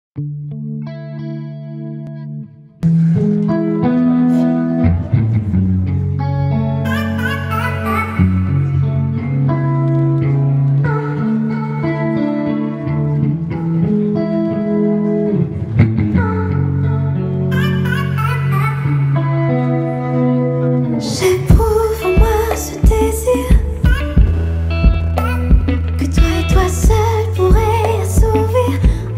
J'éprouve en moi ce désir que toi et toi seul pourrais assouvir.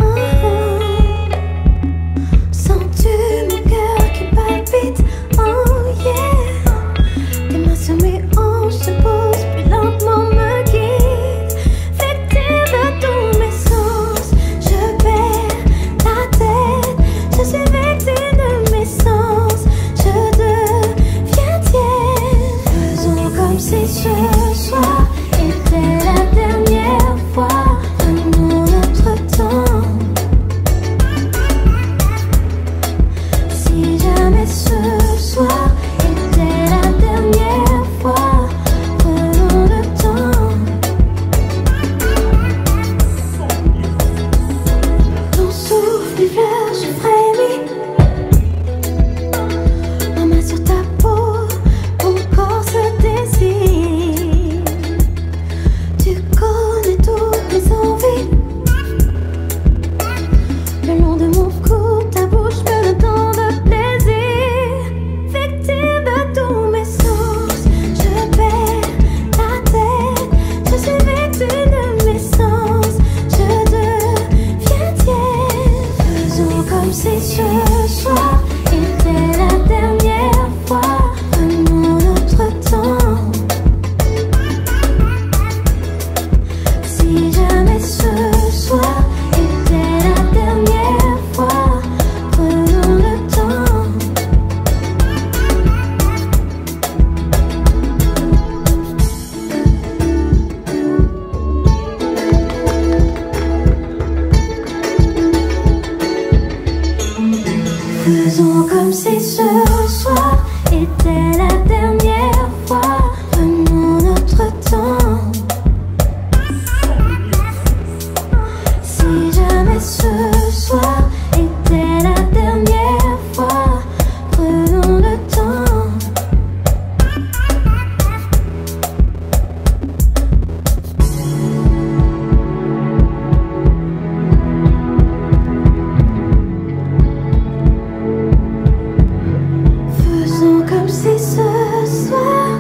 Sens-tu mon cœur qui palpite? Oh yeah. Tes mains sur mes hanches se posent, plus lentement me guident, victime de tous mes sens. Je perds la tête, je suis victime de mes sens. Je deviens tienne. Faisons comme si ce soir était la dernière fois. Prenons notre temps. Si jamais ce soir était la dernière fois, prenons le temps. Ton souffle m'effleure, je frémis. Ma main sur ta peau, ton corps se désire. Tu connais toutes mes envies. Le long de mon cou, ta bouche me donne tant de plaisir. Victime de tous mes sens, je perds la tête. Je suis victime de mes sens, je deviens tienne. Faisons comme si ce soir était la dernière fois. Prenons notre temps. Si jamais ce soir était la dernière fois, prenons le temps. Faisons comme si ce soir était la dernière fois. Prenons notre temps. Si jamais ce soir était la dernière fois, prenons le temps. Faisons comme si ce soir,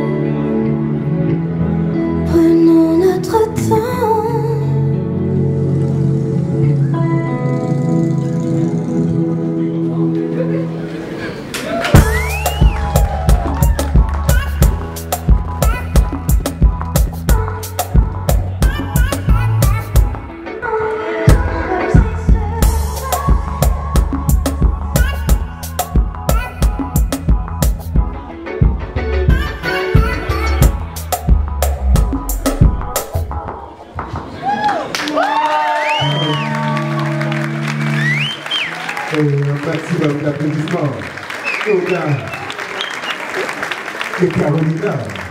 prenons notre temps. Et un maximum d'applaudissements. Yoga et Carolina.